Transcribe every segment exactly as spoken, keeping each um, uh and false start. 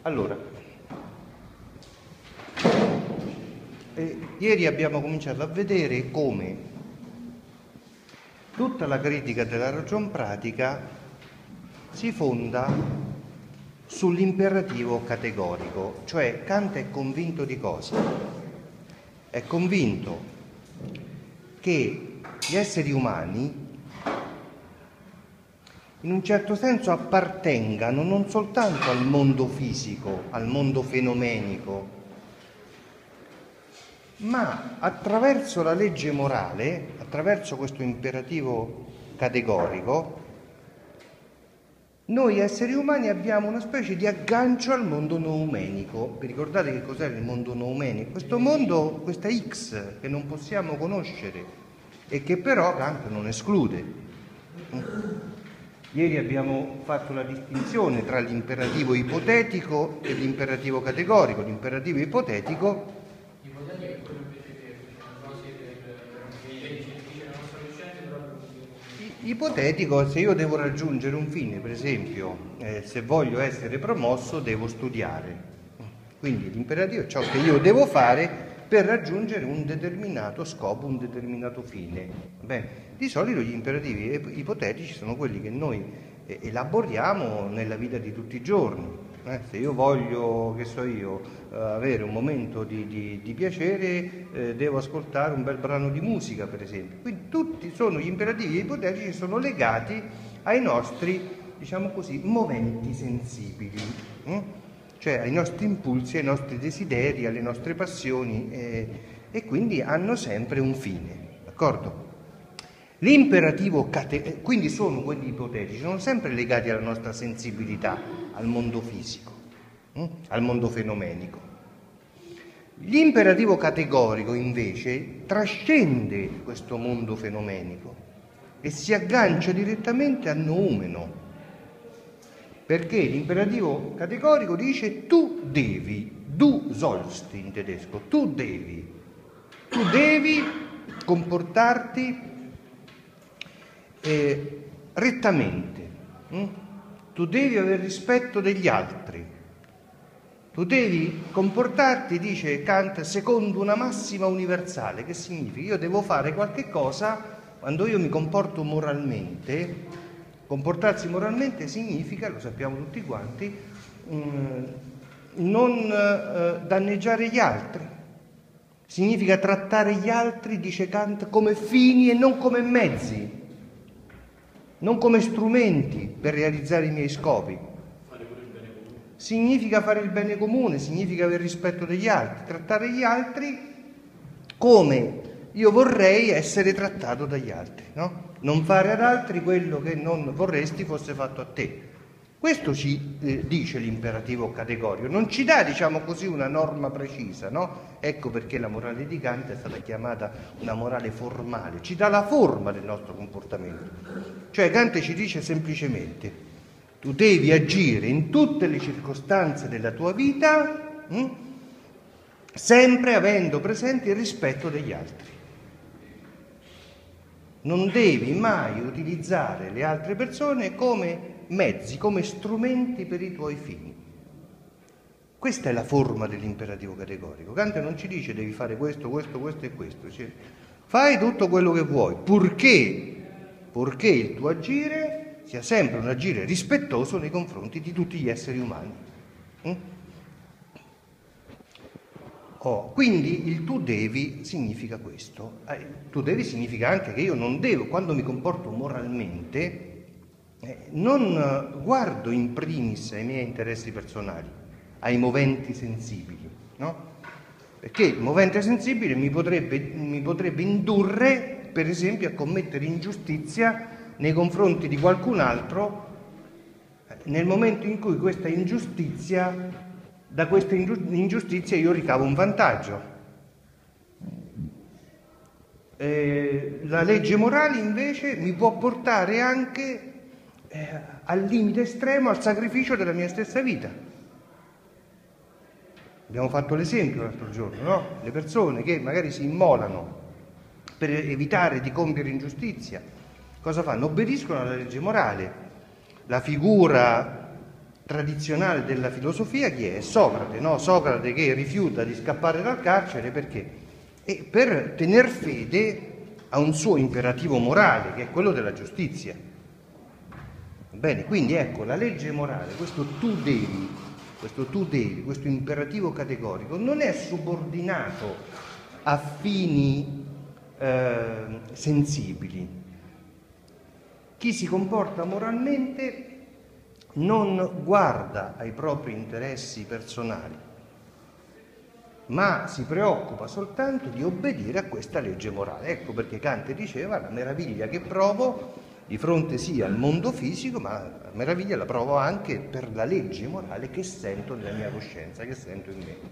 Allora, eh, ieri abbiamo cominciato a vedere come tutta la critica della ragion pratica si fonda sull'imperativo categorico, cioè Kant è convinto di cosa? È convinto che gli esseri umani in un certo senso appartengano non soltanto al mondo fisico, al mondo fenomenico, ma attraverso la legge morale, attraverso questo imperativo categorico, noi esseri umani abbiamo una specie di aggancio al mondo noumenico. Vi ricordate che cos'è il mondo noumenico? Questo mondo, questa X che non possiamo conoscere e che però Kant non esclude. Ieri abbiamo fatto la distinzione tra l'imperativo ipotetico e l'imperativo categorico. L'imperativo ipotetico ipotetico, se io devo raggiungere un fine, per esempio, eh, se voglio essere promosso devo studiare. Quindi l'imperativo è ciò che io devo fare per raggiungere un determinato scopo, un determinato fine. Beh, di solito gli imperativi ipotetici sono quelli che noi eh, elaboriamo nella vita di tutti i giorni. Eh, se io voglio, che so io, eh, avere un momento di, di, di piacere, eh, devo ascoltare un bel brano di musica, per esempio. Quindi tutti sono gli imperativi ipotetici, sono legati ai nostri, diciamo così, momenti sensibili, eh? Cioè ai nostri impulsi, ai nostri desideri, alle nostre passioni, eh, e quindi hanno sempre un fine, d'accordo? L'imperativo categorico, quindi sono quelli ipotetici, sono sempre legati alla nostra sensibilità, al mondo fisico, hm? al mondo fenomenico. L'imperativo categorico invece trascende questo mondo fenomenico e si aggancia direttamente al noumeno, perché l'imperativo categorico dice tu devi, du sollst in tedesco, tu devi, tu devi comportarti Eh, rettamente, hm? Tu devi avere rispetto degli altri, tu devi comportarti, dice Kant, secondo una massima universale. Che significa? Io devo fare qualche cosa. Quando io mi comporto moralmente, comportarsi moralmente significa, lo sappiamo tutti quanti, mh, non eh, danneggiare gli altri, significa trattare gli altri, dice Kant, come fini e non come mezzi, non come strumenti per realizzare i miei scopi. Fare pure il bene comune. Significa fare il bene comune, significa avere rispetto degli altri, trattare gli altri come io vorrei essere trattato dagli altri, no? Non fare ad altri quello che non vorresti fosse fatto a te. Questo ci eh, dice l'imperativo categorico, non ci dà, diciamo così, una norma precisa, no? Ecco perché la morale di Kant è stata chiamata una morale formale, ci dà la forma del nostro comportamento. Cioè Kant ci dice semplicemente, tu devi agire in tutte le circostanze della tua vita, hm? sempre avendo presente il rispetto degli altri. Non devi mai utilizzare le altre persone come mezzi, come strumenti per i tuoi fini. Questa è la forma dell'imperativo categorico. Kant non ci dice devi fare questo, questo, questo e questo. Cioè, fai tutto quello che vuoi, purché, purché il tuo agire sia sempre un agire rispettoso nei confronti di tutti gli esseri umani. Mm? Oh, quindi il tu devi significa questo. Eh, tu devi significa anche che io non devo, quando mi comporto moralmente, eh, non guardo in primis ai miei interessi personali, ai moventi sensibili, no? Perché il movente sensibile mi potrebbe, mi potrebbe indurre, per esempio, a commettere ingiustizia nei confronti di qualcun altro, eh, nel momento in cui questa ingiustizia da questa ingiustizia io ricavo un vantaggio. Eh, la legge morale invece mi può portare anche eh, al limite estremo, al sacrificio della mia stessa vita. Abbiamo fatto l'esempio l'altro giorno, no? Le persone che magari si immolano per evitare di compiere ingiustizia, cosa fanno? Obbediscono alla legge morale. La figura tradizionale della filosofia chi è? Socrate, no? Socrate che rifiuta di scappare dal carcere perché? E per tener fede a un suo imperativo morale, che è quello della giustizia. Bene, quindi ecco, la legge morale, questo tu devi, questo tu devi, questo imperativo categorico non è subordinato a fini eh, sensibili. Chi si comporta moralmente non guarda ai propri interessi personali, ma si preoccupa soltanto di obbedire a questa legge morale. Ecco perché Kant diceva: la meraviglia che provo di fronte sì al mondo fisico, ma la meraviglia la provo anche per la legge morale che sento nella mia coscienza, che sento in me.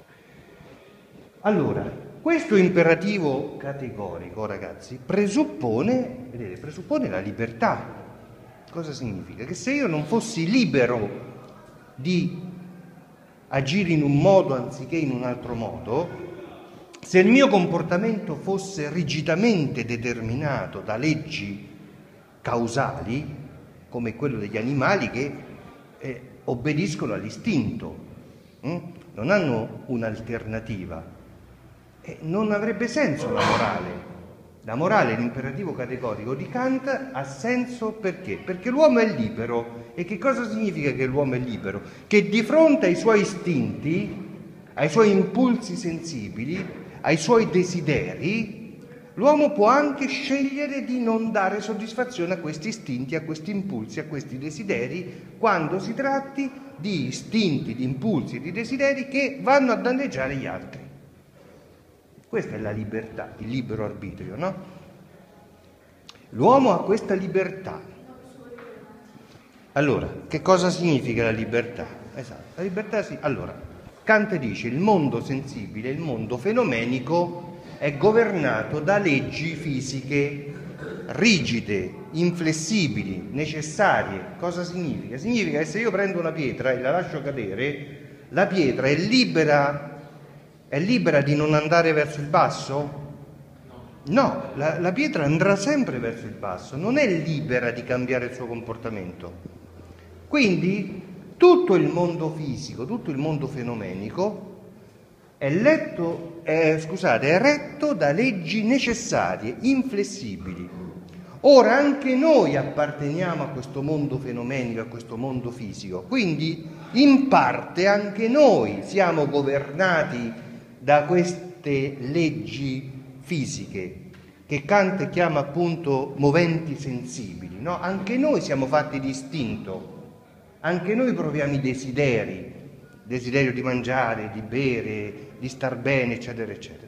Allora, questo imperativo categorico, ragazzi, presuppone, vedete, presuppone la libertà. Cosa significa? Che se io non fossi libero di agire in un modo anziché in un altro modo, se il mio comportamento fosse rigidamente determinato da leggi causali, come quello degli animali che eh, obbediscono all'istinto, hm? non hanno un'alternativa, eh, non avrebbe senso la morale. La morale, l'imperativo categorico di Kant, ha senso perché? Perché l'uomo è libero. E che cosa significa che l'uomo è libero? Che di fronte ai suoi istinti, ai suoi impulsi sensibili, ai suoi desideri, l'uomo può anche scegliere di non dare soddisfazione a questi istinti, a questi impulsi, a questi desideri, quando si tratti di istinti, di impulsi, di desideri che vanno a danneggiare gli altri. Questa è la libertà, il libero arbitrio, no? L'uomo ha questa libertà. Allora, che cosa significa la libertà? Esatto, la libertà sì. Allora, Kant dice: il mondo sensibile, il mondo fenomenico è governato da leggi fisiche rigide, inflessibili, necessarie. Cosa significa? Significa che se io prendo una pietra e la lascio cadere, la pietra è libera È libera di non andare verso il basso? No, la, la pietra andrà sempre verso il basso, non è libera di cambiare il suo comportamento. Quindi tutto il mondo fisico, tutto il mondo fenomenico è, letto, è, scusate, è retto da leggi necessarie, inflessibili. Ora anche noi apparteniamo a questo mondo fenomenico, a questo mondo fisico, quindi in parte anche noi siamo governati da queste leggi fisiche che Kant chiama appunto moventi sensibili, no? Anche noi siamo fatti di istinto, anche noi proviamo i desideri, desiderio di mangiare, di bere, di star bene, eccetera, eccetera.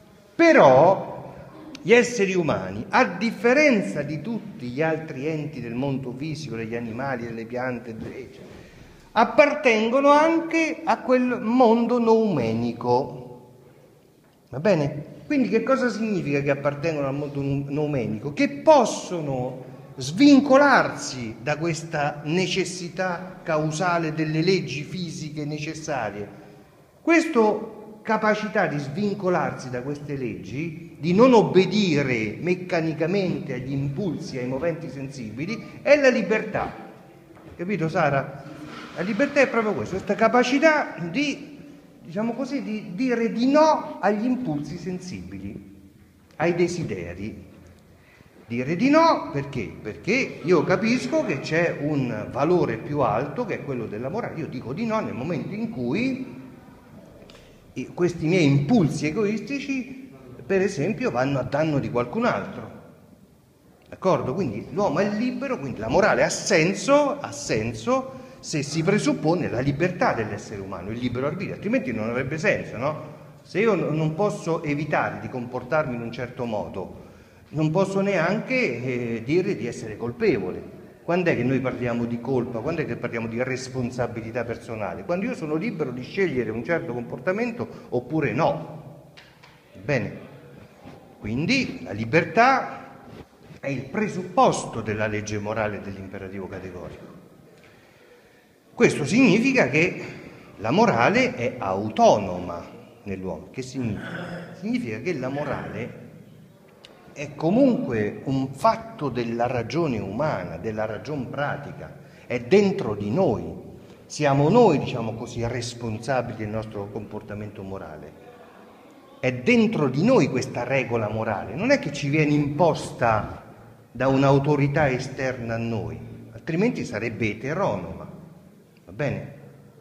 Però gli esseri umani, a differenza di tutti gli altri enti del mondo fisico, degli animali, delle piante, eccetera, appartengono anche a quel mondo noumenico. Va bene? Quindi che cosa significa che appartengono al mondo noumenico? Che possono svincolarsi da questa necessità causale delle leggi fisiche necessarie. Questa capacità di svincolarsi da queste leggi, di non obbedire meccanicamente agli impulsi, ai moventi sensibili, è la libertà. Capito, Sara? La libertà è proprio questo, questa capacità di, diciamo così, di dire di no agli impulsi sensibili, ai desideri. Dire di no perché? Perché io capisco che c'è un valore più alto che è quello della morale. Io dico di no nel momento in cui questi miei impulsi egoistici, per esempio, vanno a danno di qualcun altro. D'accordo? Quindi l'uomo è libero, quindi la morale ha senso, ha senso se si presuppone la libertà dell'essere umano, il libero arbitrio, altrimenti non avrebbe senso, no? Se io non posso evitare di comportarmi in un certo modo, non posso neanche eh, dire di essere colpevole. Quando è che noi parliamo di colpa? Quando è che parliamo di responsabilità personale? Quando io sono libero di scegliere un certo comportamento oppure no. Bene, quindi la libertà è il presupposto della legge morale dell'imperativo categorico. Questo significa che la morale è autonoma nell'uomo. Che significa? Significa che la morale è comunque un fatto della ragione umana, della ragion pratica, è dentro di noi. siamo noi, diciamo così, responsabili del nostro comportamento morale. È dentro di noi questa regola morale, non è che ci viene imposta da un'autorità esterna a noi, altrimenti sarebbe eteronoma, va bene?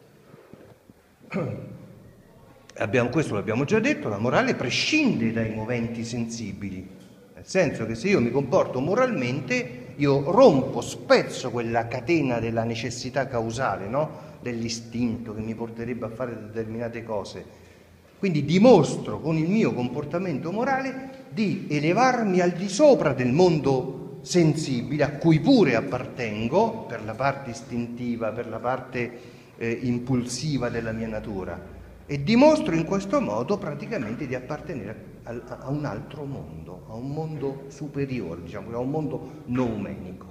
Abbiamo, questo l'abbiamo già detto, la morale prescinde dai moventi sensibili, nel senso che se io mi comporto moralmente, io rompo, spezzo quella catena della necessità causale, no? Dell'istinto che mi porterebbe a fare determinate cose. Quindi dimostro con il mio comportamento morale di elevarmi al di sopra del mondo sensibile, a cui pure appartengo, per la parte istintiva, per la parte eh, impulsiva della mia natura, e dimostro in questo modo praticamente di appartenere a, a un altro mondo, a un mondo superiore, diciamo, a un mondo noumenico.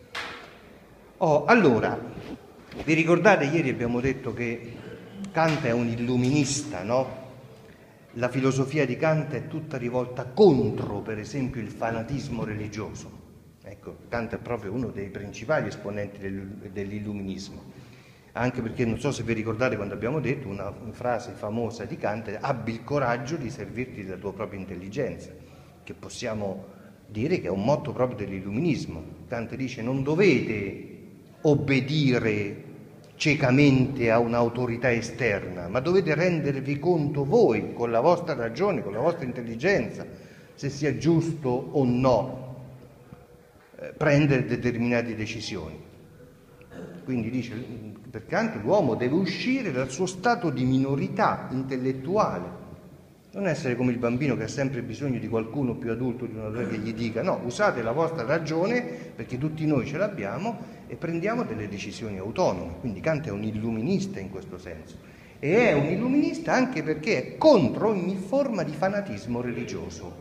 Oh, allora, vi ricordate, ieri abbiamo detto che Kant è un illuminista, no? La filosofia di Kant è tutta rivolta contro, per esempio, il fanatismo religioso. Ecco, Kant è proprio uno dei principali esponenti dell'illuminismo, anche perché non so se vi ricordate quando abbiamo detto una, una frase famosa di Kant: abbi il coraggio di servirti della tua propria intelligenza, che possiamo dire che è un motto proprio dell'illuminismo. Kant dice: non dovete obbedire ciecamente a un'autorità esterna, ma dovete rendervi conto voi, con la vostra ragione, con la vostra intelligenza, se sia giusto o no eh, prendere determinate decisioni. Quindi dice, per Kant l'uomo deve uscire dal suo stato di minorità intellettuale, non essere come il bambino che ha sempre bisogno di qualcuno più adulto, di una che gli dica: no, usate la vostra ragione, perché tutti noi ce l'abbiamo, e prendiamo delle decisioni autonome. Quindi Kant è un illuminista in questo senso, e è un illuminista anche perché è contro ogni forma di fanatismo religioso.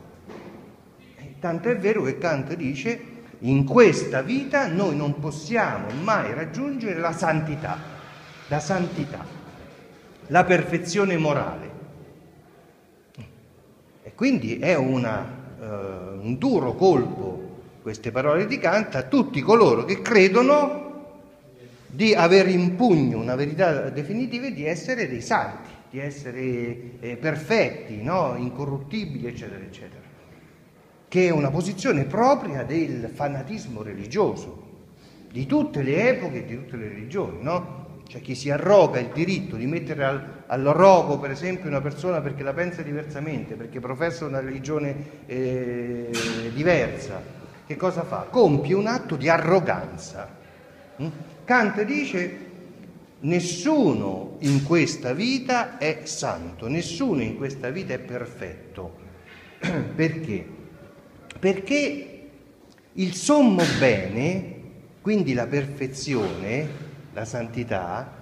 Tanto è vero che Kant dice: in questa vita noi non possiamo mai raggiungere la santità, la santità, la perfezione morale. E quindi è una, uh, un duro colpo, queste parole di Kant, a tutti coloro che credono di avere in pugno una verità definitiva e di essere dei santi, di essere eh, perfetti, no? Incorruttibili, eccetera, eccetera, che è una posizione propria del fanatismo religioso, di tutte le epoche e di tutte le religioni, no? Cioè chi si arroga il diritto di mettere al, al rogo, per esempio, una persona perché la pensa diversamente, perché professa una religione eh, diversa, che cosa fa? Compie un atto di arroganza. Mm? Kant dice: nessuno in questa vita è santo, nessuno in questa vita è perfetto. Perché? Perché il sommo bene, quindi la perfezione, la santità,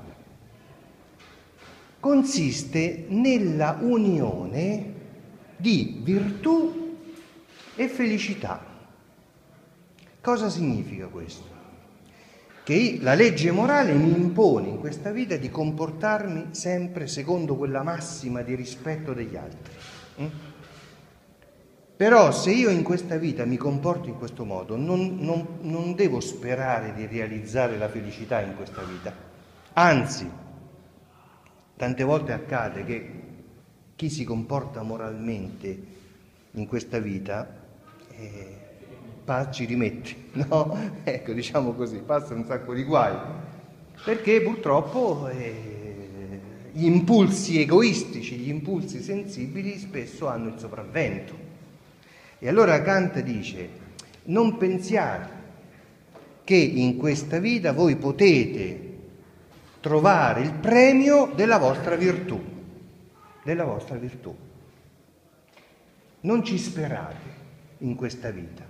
consiste nella unione di virtù e felicità. Cosa significa questo? Che la legge morale mi impone in questa vita di comportarmi sempre secondo quella massima di rispetto degli altri. Mm? Però se io in questa vita mi comporto in questo modo, non, non, non devo sperare di realizzare la felicità in questa vita. Anzi, tante volte accade che chi si comporta moralmente in questa vita eh, ci rimette, no? Ecco, diciamo così, passa un sacco di guai, perché purtroppo eh, gli impulsi egoistici, gli impulsi sensibili spesso hanno il sopravvento. E allora Kant dice: non pensiate che in questa vita voi potete trovare il premio della vostra virtù, della vostra virtù. Non ci sperate in questa vita.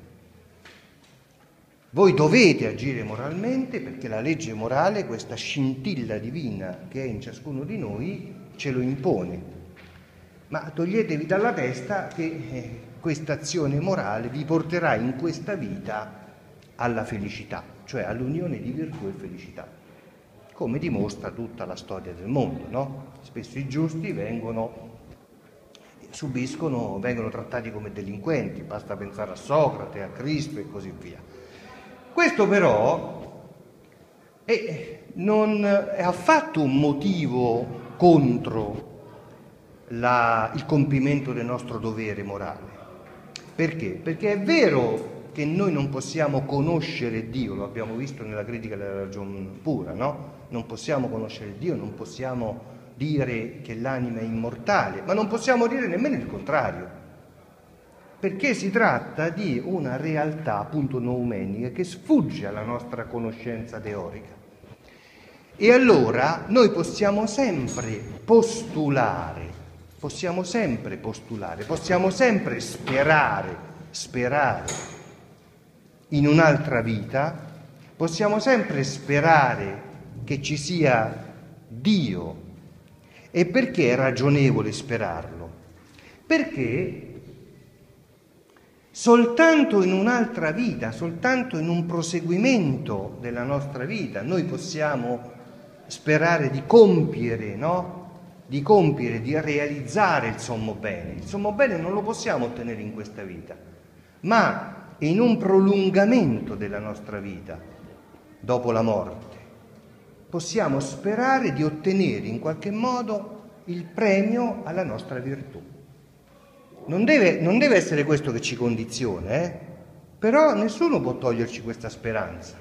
Voi dovete agire moralmente perché la legge morale, questa scintilla divina che è in ciascuno di noi, ce lo impone. Ma toglietevi dalla testa che eh, questa azione morale vi porterà in questa vita alla felicità, cioè all'unione di virtù e felicità, come dimostra tutta la storia del mondo, no? Spesso i giusti vengono, subiscono, vengono trattati come delinquenti, basta pensare a Socrate, a Cristo e così via. Questo però e non è affatto un motivo contro la, il compimento del nostro dovere morale. Perché? Perché è vero che noi non possiamo conoscere Dio, lo abbiamo visto nella critica della ragion pura, no? Non possiamo conoscere Dio, non possiamo dire che l'anima è immortale, ma non possiamo dire nemmeno il contrario, perché si tratta di una realtà appunto noumenica che sfugge alla nostra conoscenza teorica. E allora noi possiamo sempre postulare, possiamo sempre postulare, possiamo sempre sperare, sperare in un'altra vita, possiamo sempre sperare che ci sia Dio. E perché è ragionevole sperarlo? Perché soltanto in un'altra vita, soltanto in un proseguimento della nostra vita, noi possiamo sperare di compiere, no? Di compiere, di realizzare il sommo bene. Il sommo bene non lo possiamo ottenere in questa vita, ma in un prolungamento della nostra vita, dopo la morte. Possiamo sperare di ottenere in qualche modo il premio alla nostra virtù. Non deve, non deve essere questo che ci condiziona, eh? Però nessuno può toglierci questa speranza.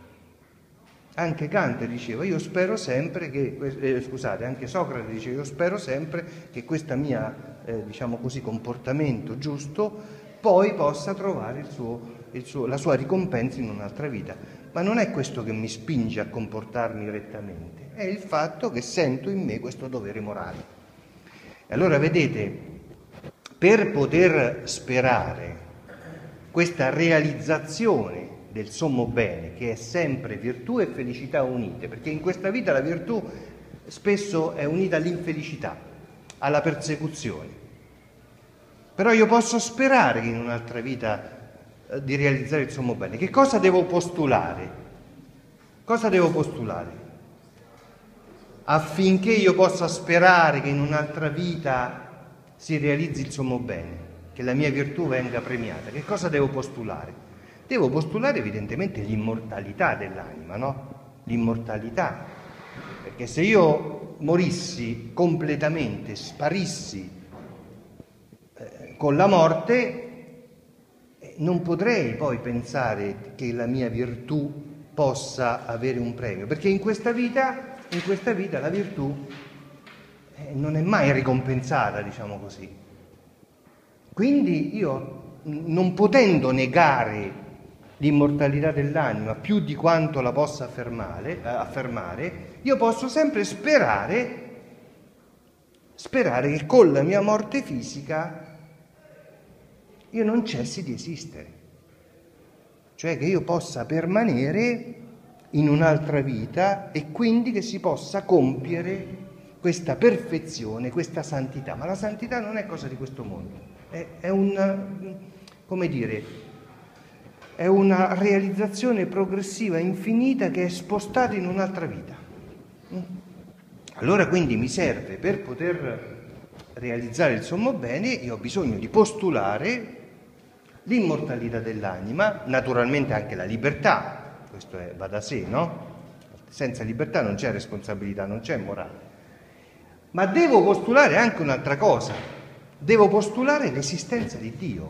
Anche Kant diceva, io spero sempre che, eh, scusate, anche Socrate diceva, io spero sempre che questa mia, eh, diciamo così, comportamento giusto poi possa trovare il suo, il suo, la sua ricompensa in un'altra vita. Ma non è questo che mi spinge a comportarmi rettamente, è il fatto che sento in me questo dovere morale. E allora vedete, per poter sperare questa realizzazione del sommo bene, che è sempre virtù e felicità unite, perché in questa vita la virtù spesso è unita all'infelicità, alla persecuzione. Però io posso sperare che in un'altra vita di realizzare il sommo bene. Che cosa devo postulare? Cosa devo postulare? Affinché io possa sperare che in un'altra vita si realizzi il sommo bene, che la mia virtù venga premiata. Che cosa devo postulare? Devo postulare evidentemente l'immortalità dell'anima, no? L'immortalità. Perché se io morissi completamente, sparissi eh, con la morte, non potrei poi pensare che la mia virtù possa avere un premio, perché in questa vita, in questa vita la virtù eh, non è mai ricompensata, diciamo così. Quindi io, non potendo negare l'immortalità dell'anima più di quanto la possa affermare, eh, affermare, io posso sempre sperare, sperare che con la mia morte fisica io non cessi di esistere, cioè che io possa permanere in un'altra vita e quindi che si possa compiere questa perfezione, questa santità. Ma la santità non è cosa di questo mondo, è, è un, come dire, è una realizzazione progressiva, infinita, che è spostata in un'altra vita. Allora quindi mi serve, per poter realizzare il sommo bene, io ho bisogno di postulare l'immortalità dell'anima, naturalmente anche la libertà, questo è, va da sé, no? Senza libertà non c'è responsabilità, non c'è morale. Ma devo postulare anche un'altra cosa, devo postulare l'esistenza di Dio.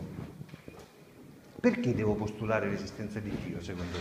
Perché devo postulare l'esistenza di Dio, secondo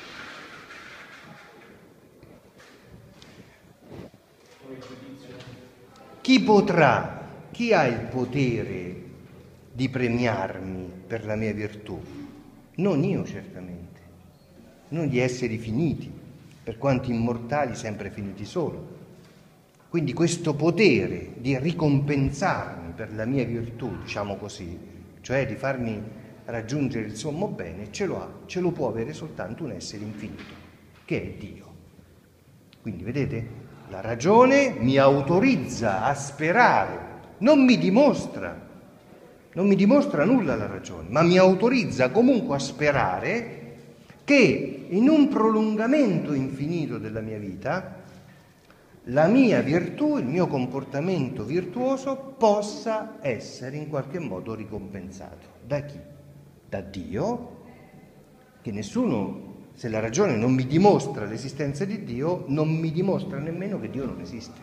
voi? Chi potrà, chi ha il potere di premiarmi per la mia virtù? Non io, certamente, non gli esseri finiti, per quanto immortali, sempre finiti solo. Quindi questo potere di ricompensarmi per la mia virtù, diciamo così, cioè di farmi raggiungere il sommo bene, ce lo ha, ce lo può avere soltanto un essere infinito, che è Dio. Quindi vedete, la ragione mi autorizza a sperare, non mi dimostra Non mi dimostra nulla la ragione, ma mi autorizza comunque a sperare che in un prolungamento infinito della mia vita la mia virtù, il mio comportamento virtuoso possa essere in qualche modo ricompensato. Da chi? Da Dio, che nessuno Se la ragione non mi dimostra l'esistenza di Dio, non mi dimostra nemmeno che Dio non esiste.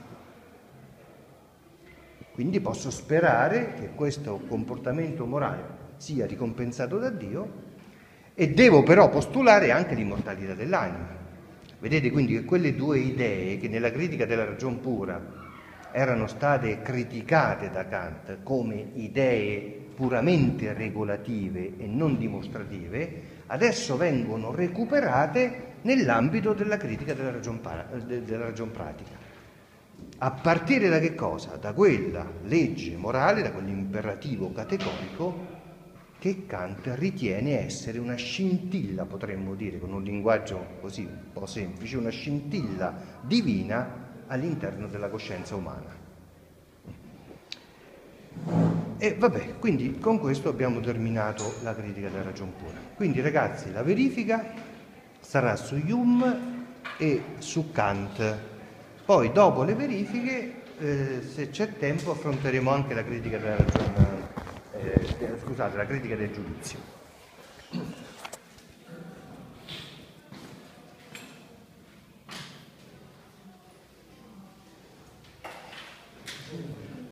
Quindi posso sperare che questo comportamento morale sia ricompensato da Dio, e devo però postulare anche l'immortalità dell'anima. Vedete quindi che quelle due idee che nella critica della ragion pura erano state criticate da Kant come idee puramente regolative e non dimostrative, adesso vengono recuperate nell'ambito della critica della ragion, della ragion pratica. A partire da che cosa? Da quella legge morale, da quell'imperativo categorico che Kant ritiene essere una scintilla, potremmo dire con un linguaggio così un po' semplice, una scintilla divina all'interno della coscienza umana. E vabbè, quindi con questo abbiamo terminato la critica della ragion pura. Quindi ragazzi, la verifica sarà su Hume e su Kant. Poi dopo le verifiche, eh, se c'è tempo, affronteremo anche la critica della ragion, eh, scusate, la critica del giudizio.